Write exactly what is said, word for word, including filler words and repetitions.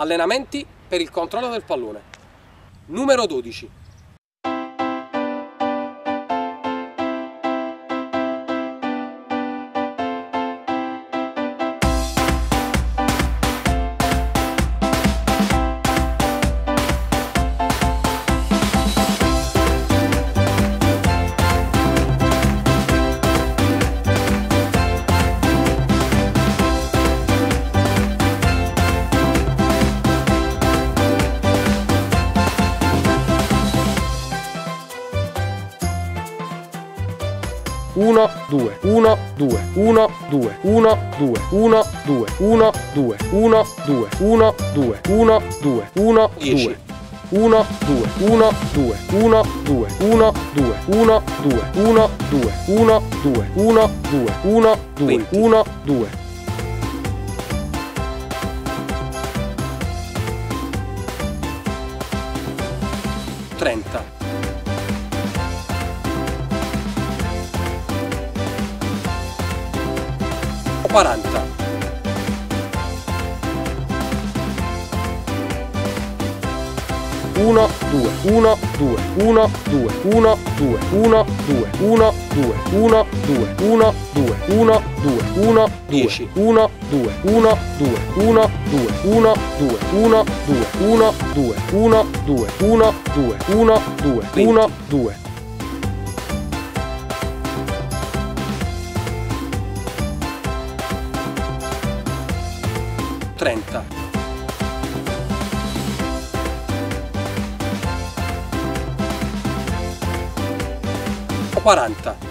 Allenamenti per il controllo del pallone. Numero dodici. uno, due, uno, due, uno, due, uno, due, uno, due, uno, due, uno, due, uno, due, uno, due, uno, due, uno, due, uno, due, uno, due, uno, due, uno, due, uno, due, uno, due, uno, due, uno, due, uno, due. trenta. quaranta. uno, due, uno, due, uno, due, uno, due, uno, due, uno, due, uno, due, uno, due, uno, due, uno, dieci. uno, due, uno, due, uno, due, uno, due, uno, due, uno, due, uno, due, uno, due, uno, due, uno, due. trenta. quaranta.